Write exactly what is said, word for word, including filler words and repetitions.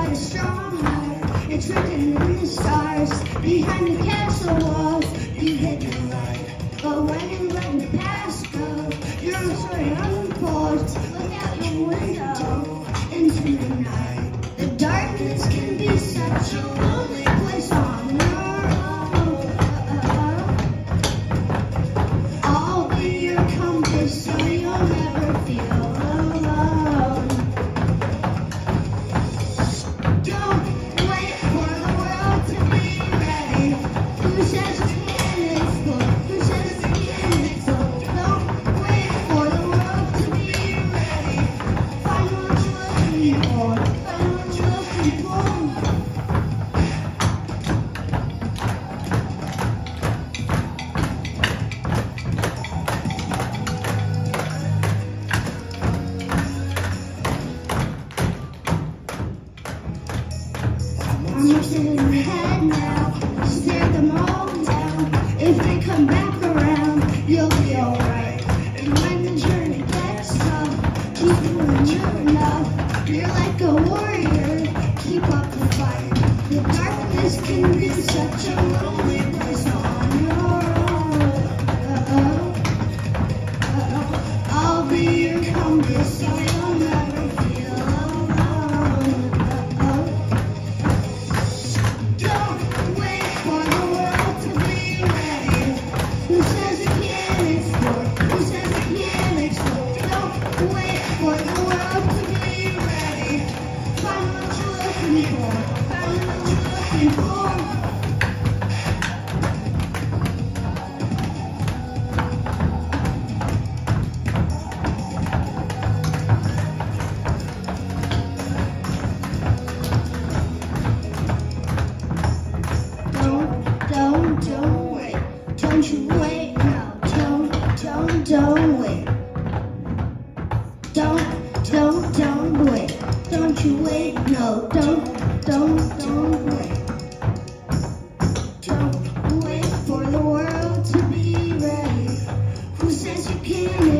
a strong heart. It's written in the stars. Behind the castle walls, you hid your light. But when you let the past go, your story unfolds. Look out your window into the night. The darkness can be such a lonely place on your own. I'll be your compass so you'll never feel alone. Don't wait for the world to be ready. Who says you can't explore? Who says you can't explore? Don't wait for the world to be ready. Find what you're looking for. Find what you're looking for. I'm looking in your head now, stare them all down. If they come back around, you'll be alright. And when the journey gets tough, keep doing your enough. You're like a warrior, keep up the fight. The darkness can be such a lonely place on your own. Uh-oh. Uh-oh. I'll be your compass so you'll never feel alone. Uh-oh. Don't wait for the world to be ready. Who says you can't explore? Who says you can't explore? Don't wait for the world to be ready. Find what you're looking for. Find what you're looking for. Don't, don't, don't wait. Don't you wait, no. Don't, don't, don't wait. Don't, don't, don't wait. Don't you wait, no. Don't, don't, don't wait. Don't wait for the world to be ready. Who says you can't